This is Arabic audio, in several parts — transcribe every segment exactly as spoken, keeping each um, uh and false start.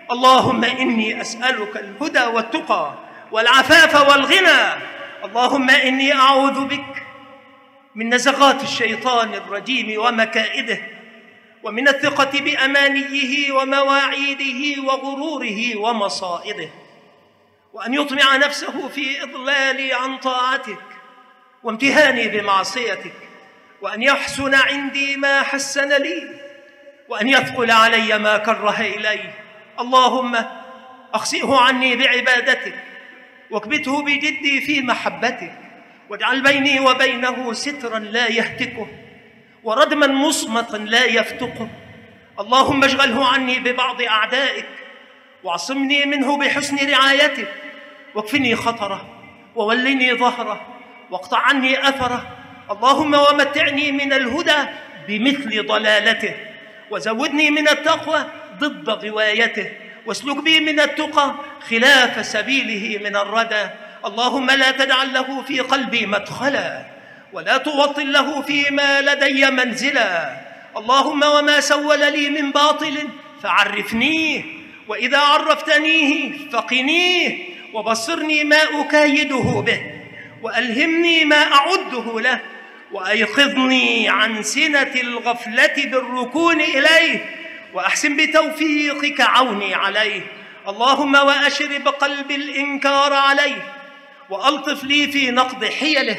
اللهم إني أسألك الهدى والتقى والعفاف والغنى. اللهم إني أعوذ بك من نزغات الشيطان الرجيم ومكائده، ومن الثقة بأمانيه ومواعيده وغروره ومصائده، وأن يطمع نفسه في إضلالي عن طاعتك وامتهاني بمعصيتك، وأن يحسن عندي ما حسن لي، وأن يثقل علي ما كره إلي. اللهم أخسئه عني بعبادتك، واكبته بجدي في محبتك، واجعل بيني وبينه سترا لا يهتكه، وردما مصمتا لا يفتقه. اللهم اشغله عني ببعض أعدائك، واعصمني منه بحسن رعايتك، واكفني خطره، وولني ظهره، واقطع عني أثره. اللهم ومتعني من الهدى بمثل ضلالته، وزودني من التقوى ضد غوايته، واسلك بي من التقى خلاف سبيله من الردى. اللهم لا تجعل له في قلبي مدخلا، ولا توطن له فيما لدي منزلا. اللهم وما سول لي من باطل فعرفنيه، وإذا عرفتنيه فقنيه، وبصرني ما أكايده به، وألهمني ما أعده له، وأيقظني عن سنة الغفلة بالركون إليه، وأحسن بتوفيقك عوني عليه. اللهم وأشرب قلبي الإنكار عليه، وألطف لي في نقض حيله،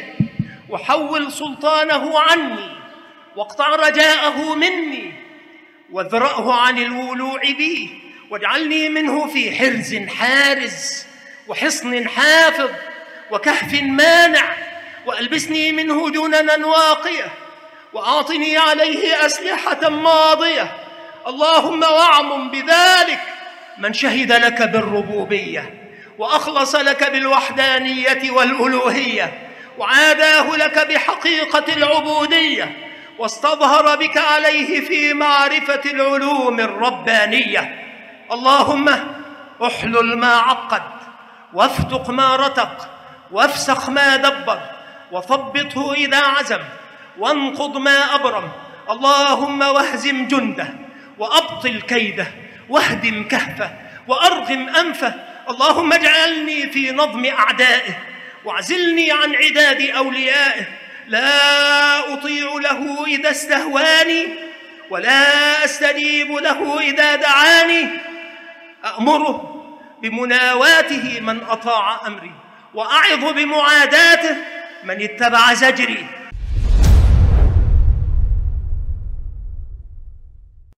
وحول سلطانه عني، واقطع رجاءه مني، واذرأه عن الولوع بي، واجعلني منه في حرز حارز، وحصن حافظ، وكهف مانع، وألبسني منه جننا واقية، وأعطني عليه أسلحة ماضية. اللهم واعمم بذلك من شهد لك بالربوبية، وأخلص لك بالوحدانية والألوهية، وعاداه لك بحقيقة العبودية، واستظهر بك عليه في معرفة العلوم الربانية. اللهم احلل ما عقد، وافتق ما رتق، وافسخ ما دبر، وثبطه إذا عزم، وانقض ما أبرم. اللهم واهزم جنده، وأبطل كيده، واهدم كهفه، وأرغم أنفه. اللهم اجعلني في نظم أعدائه، واعزلني عن عداد أوليائه. لا أطيع له إذا استهواني، ولا أستجيب له إذا دعاني. أأمره بمناواته من أطاع أمري، وأعظ بمعاداته من اتبع زجري.